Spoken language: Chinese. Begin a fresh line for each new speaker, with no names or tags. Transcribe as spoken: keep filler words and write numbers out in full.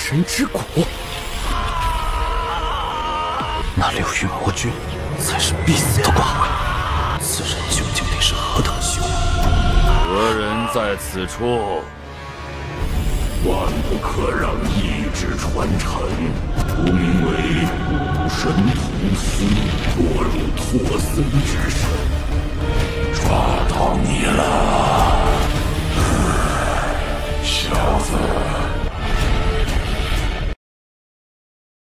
神之谷。那六域魔君才是必死的光辉，此人究竟得是何等凶猛？
何人在此处？
万不可让意志传承。吾名为武神屠司，落入托森之手。